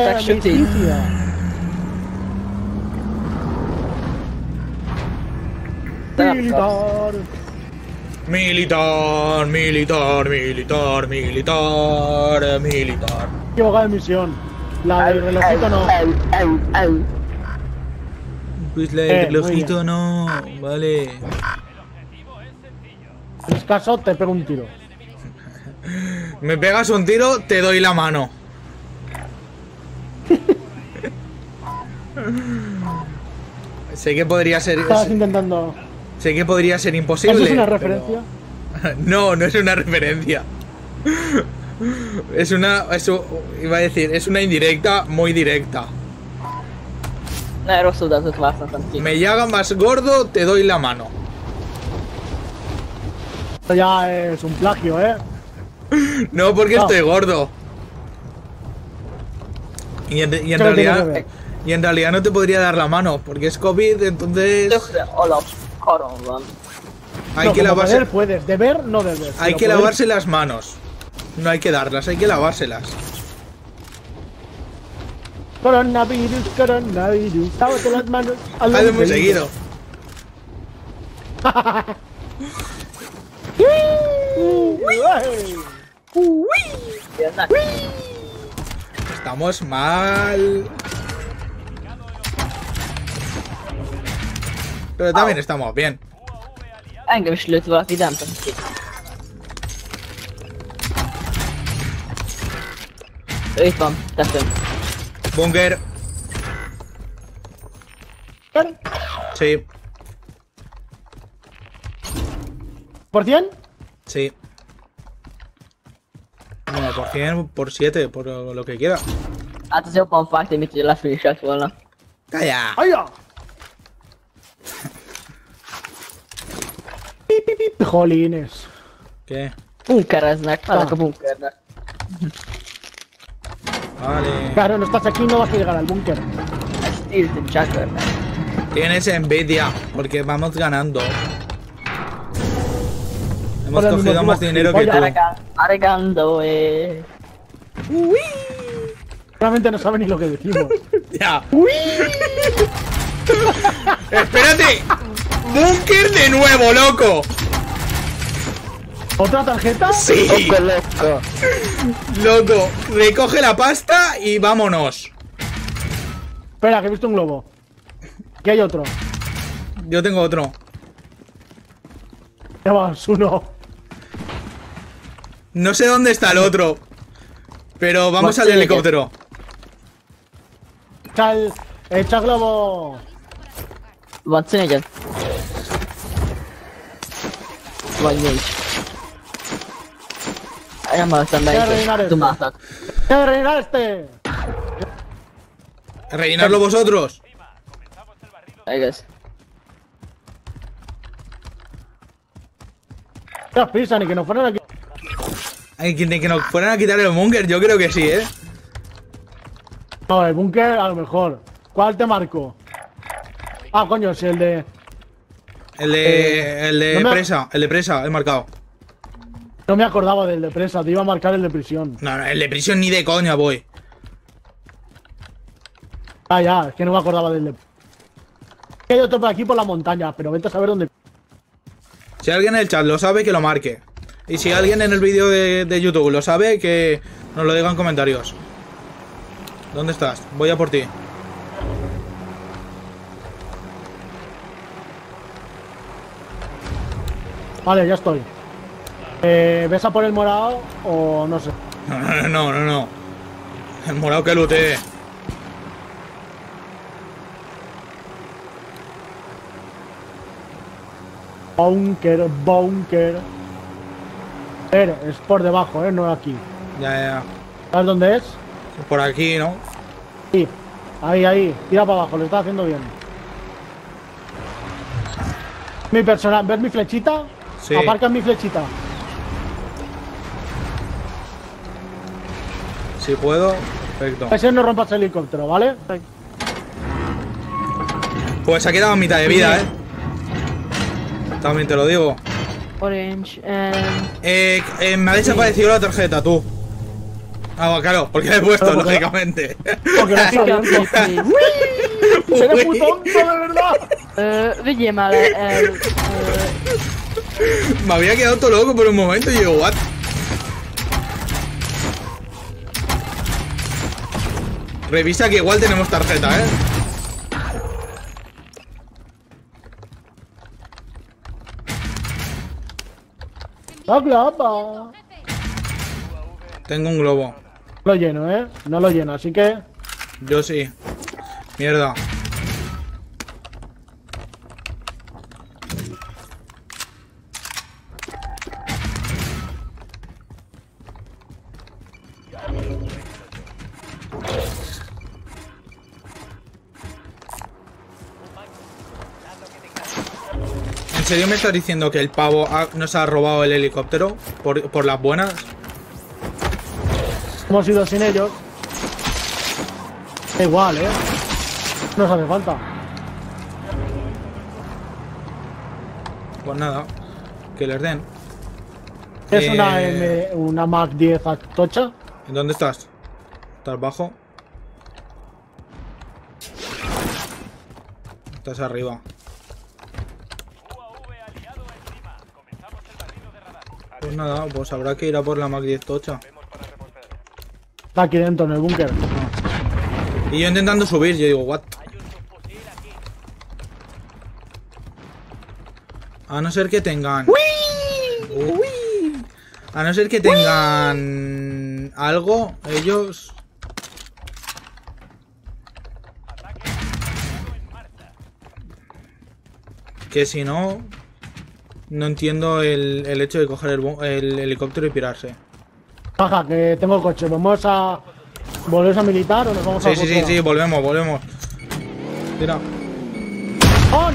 tak šutit. Militar. Militar, militar, militar, militar, militar. Equivocada de misión. La del relojito no. Pues la del muy relojito bien. no, vale. En este caso te pego un tiro. Me pegas un tiro, te doy la mano. Sé que podría ser. Estabas intentando. Sé que podría ser imposible. ¿Eso es una pero- referencia? No, no es una referencia. Es una. Iba a decir, es una indirecta muy directa. Ne, rosszul, de az 50 centímetros. Me llaga más gordo, te doy la mano. Esto ya es un plagio, ¿eh? No, porque No. estoy gordo. Y en ¿Qué lo tiene que realidad. ver? Y en realidad no te podría dar la mano, porque es COVID, entonces. Tökre alap karom van. Hay No, que como lavarse. poder puedes, deber no deber. Hay pero que poder- lavarse las manos. No hay que darlas, hay que lavárselas. Coronavirus, coronavirus. Lávate las manos. Hazlo Hazlo muy seguido. seguido. Jönnek? Estamos mal. Pero también estamos bien. Engem is lőtt valaki, nem tudom ki. Ő itt van, tetőn. Bunker. Sí, ¿Por 100? sí. Bueno, por 100, por 7, por lo que quiera. Hát az jobban fájt, mint hogy lefinisselt volna. Calla. ¡Ay! Pip, pip, pip. Jolines. ¿Qué? Bunkereznek, mennek a bunkernek. Vale. Claro, no estás aquí, no vas a llegar al búnker. Ez tilted Jaggernek. Tienes envidia, porque vamos ganando. Hemos Por el cogido mismo más tiempo, dinero que tú. Aregando, Realmente no sabe ni lo que decimos. Ya. ¡Espérate! ¡Búnker de nuevo, loco! ¿Otra tarjeta? Sí. Loco, loco. Loco, recoge la pasta y vámonos. Espera, que he visto un globo. Aquí hay otro. Yo tengo otro. Ya vas, uno. No sé dónde está el otro. Pero vamos al Pues sí, helicóptero. Echa globo. Van C4-en. Vagy 4. Nem hallottam Kell rellenar be, esto. dumáltak. ¡Que rellenar este! Rellenarlo vosotros. Igaz. Ya prisa, ni que nos fueran aquí. Ay, que nos fueran a quitar el búnker, yo creo que sí, ¿eh? No, el búnker a lo mejor. ¿Cuál te marco? Ah, coño, sí, el de. El de no me- presa, el de presa, he marcado. No me acordaba del de presa, te iba a marcar el de prisión. No, no, el de prisión ni de coña voy. Ah, ya, es que no me acordaba del de. Hay otro por aquí por la montaña, pero vete a saber dónde. Si alguien en el chat lo sabe, que lo marque. Y si alguien en el vídeo de YouTube lo sabe, que nos lo diga en comentarios. ¿Dónde estás? Voy a por ti. Vale, ya estoy. ¿Ves a por el morado o no sé? No. El morado que lutee. Bunker, bunker. Es por debajo, no aquí. Ya. ¿Sabes dónde es? Por aquí, ¿no? Sí. Ahí. Tira para abajo, lo está haciendo bien. Mi personal, ¿ves mi flechita? Sí. Aparca en mi flechita. Si puedo, perfecto. Ese no rompas el helicóptero, ¿vale? Pues ha quedado a mitad de vida, ¿eh? También te lo digo. Orange, Me ha desaparecido la tarjeta, tú. Ah, claro, porque la he puesto, Claro, porque- lógicamente. Porque no sabía que... ¡Eres muy tonto, de verdad! Vigye mal Me había quedado todo loco por un momento y digo, what? Revisa que igual tenemos tarjeta, ¿eh? ¡La clapa! Tengo un globo. No lo lleno, ¿eh? No lo lleno, así que... Yo sí. Mierda. ¿En serio me estás diciendo que el pavo nos ha robado el helicóptero? ¿Por las buenas? Hemos ido sin ellos. Da igual, ¿eh? No nos hace falta. Pues nada. Que les den. Es una Mac 10 tocha. ¿En dónde estás? ¿Estás bajo? Estás arriba. Pues nada, pues habrá que ir a por la Mac 10 tocha. Está aquí dentro, en el búnker. Y yo intentando subir, yo digo, what? A no ser que tengan... A no ser que tengan... algo, ellos... Que si no... No entiendo el hecho de coger el helicóptero y pirarse. Baja, que tengo el coche. ¿Vamos a... ¿Volvemos a militar o nos vamos a... Sí, volvemos. Mira. ¡On!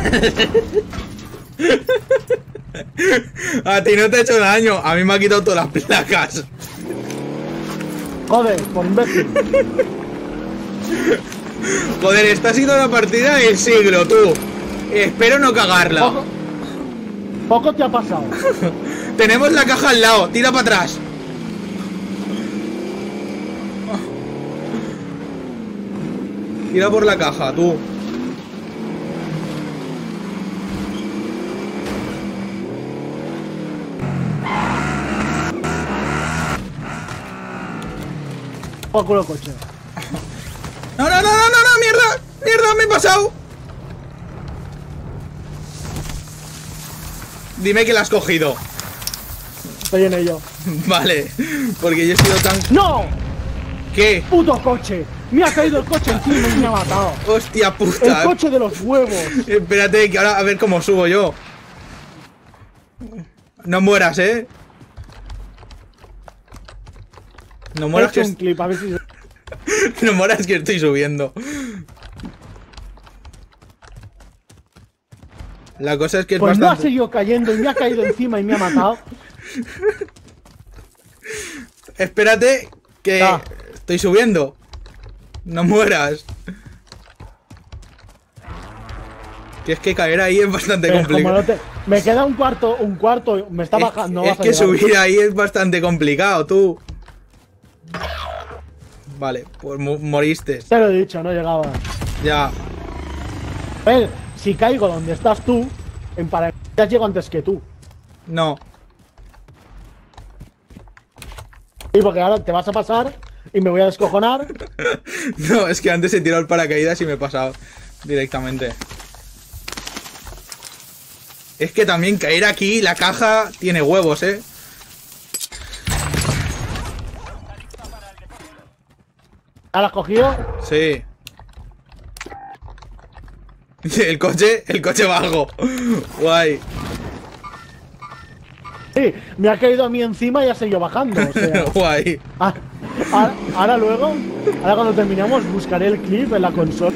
A ti no te ha hecho daño, a mí me ha quitado todas las placas. Joder, por imbécil. Joder, esta ha sido la partida del siglo, tú. Espero no cagarla. Poco te ha pasado. Tenemos la caja al lado, tira para atrás. Tira por la caja, tú. Poco el coche. No, mierda, me he pasado. Dime que la has cogido. Estoy en ello. Vale, porque yo he sido tan... ¡No! ¿Qué? ¡Puto coche! Me ha caído el coche encima y me ha matado. Hostia puta. El coche de los huevos. Espérate, que ahora a ver cómo subo yo. No mueras, ¿eh? No mueras que... un clip, a ver si... No mueras que estoy subiendo. La cosa es que es pues bastante... no ha seguido cayendo y me ha caído encima y me ha matado. Espérate, que estoy subiendo. No mueras. Que es que caer ahí es bastante complicado. Me queda un cuarto, me está bajando. Es que subir ahí es bastante complicado, tú. Vale, pues moriste. Te lo he dicho, no llegaba. Ya. A ver, si caigo donde estás tú, en paracaídas llego antes que tú. No. Sí, porque ahora te vas a pasar y me voy a descojonar. No, es que antes he tirado el paracaídas y me he pasado directamente. Es que también caer aquí, la caja tiene huevos, ¿eh? ¿La has cogido? Sí. El coche bajo. Guay. Sí, me ha caído a mí encima y ha seguido bajando. O sea. Guay. Ahora cuando terminamos, buscaré el clip en la consola.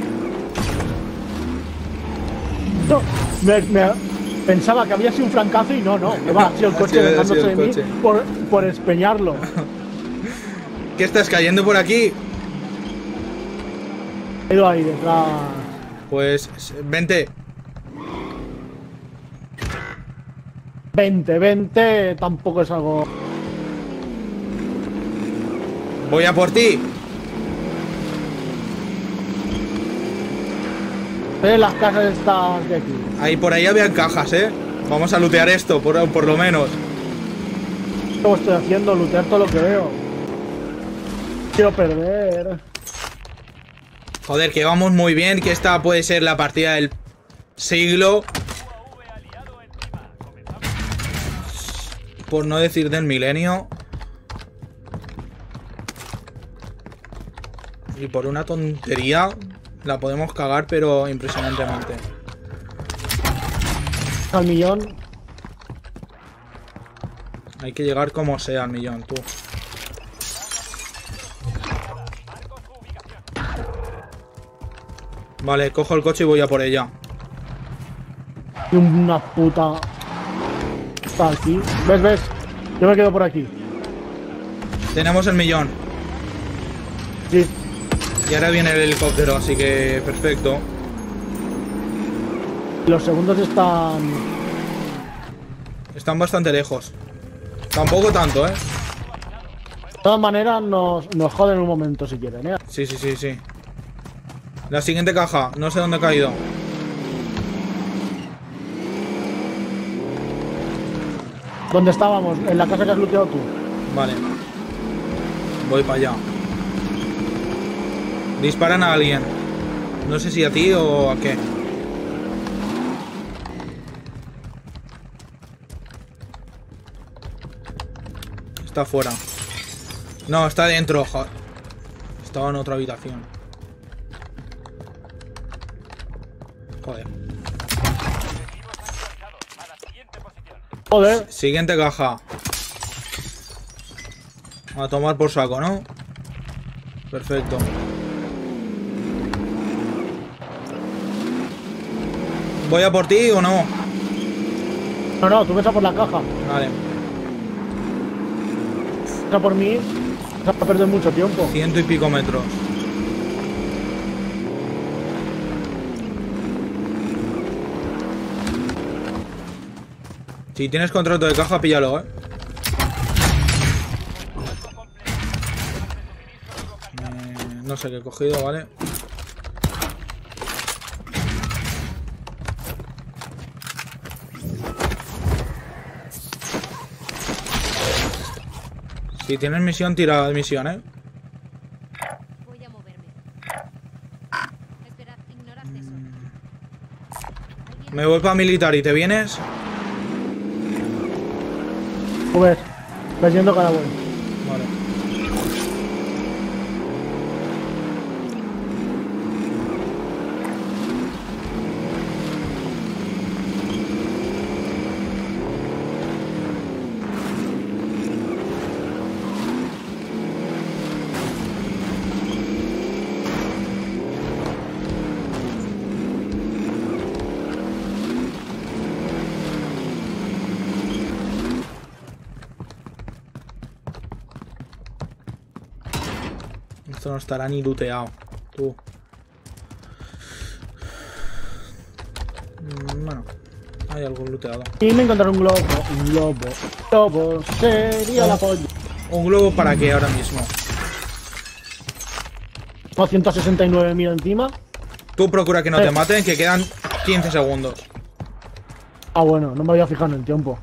No, pensaba que había sido un francazo y no, que va, ha sido el coche dejándose de mí por espeñarlo. ¿Qué estás cayendo por aquí? He ido ahí detrás. Pues, vente. 20 tampoco es algo. Voy a por ti. Ve las casas estas de aquí. Ahí por ahí había cajas, Vamos a lootear esto, por lo menos. Lo estoy haciendo, lootear todo lo que veo. Quiero perder. Joder, que vamos muy bien, que esta puede ser la partida del siglo. Por no decir del milenio. Y por una tontería la podemos cagar, pero impresionantemente. Al millón. Hay que llegar como sea al millón, tú. Vale, cojo el coche y voy a por ella. Y una puta... Está aquí. ¿Ves? Yo me quedo por aquí. Tenemos el millón. Sí. Y ahora viene el helicóptero, así que perfecto. Los segundos están... Están bastante lejos. Tampoco tanto, De todas maneras nos joden un momento si quieren, Sí. La siguiente caja, no sé dónde ha caído. ¿Dónde estábamos? En la casa que has looteado tú. Vale. Voy para allá. Disparan a alguien. No sé si a ti o a qué. Está afuera. No, está dentro. Estaba en otra habitación. Joder. Joder. Siguiente caja. A tomar por saco, ¿no? Perfecto. ¿Voy a por ti o no? No, tú ves a por la caja. Vale. Ves a por mí. Vas a perder mucho tiempo. 100 y pico metros. Si tienes contrato de caja, píllalo, no sé qué he cogido, ¿vale? Si tienes misión, tira misión, Voy a moverme. Esperad, ignorad eso. Me voy para militar y te vienes. Ves yendo cada uno. Vale. Esto no estará ni looteado. Tú. Bueno, hay algo looteado. Y me encontraron un globo. Un globo. Globo sería la polla. ¿Un globo para qué ahora mismo? Tengo 169.000 encima. Tú procura que no te maten, que quedan 15 segundos. Ah, bueno, no me había fijado en el tiempo.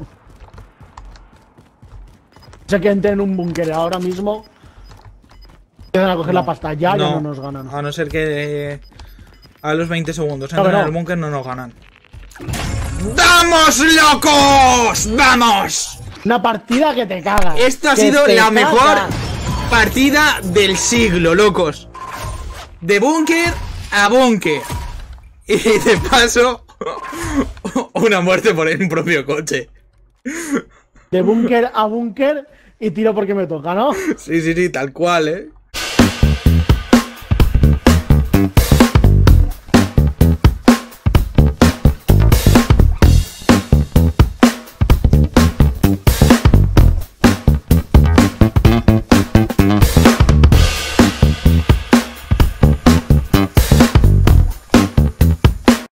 Sé que entren en un búnker ahora mismo. Empiezan a coger la pasta ya no nos ganan. A no ser que a los 20 segundos No, entren en el búnker, no nos ganan. ¡Vamos, locos! ¡Vamos! Una partida que te cagas. Esta ha sido la mejor partida del siglo, locos. De búnker a búnker. Y de paso, una muerte por el propio coche. De búnker a búnker y tiro porque me toca, ¿no? Sí, tal cual,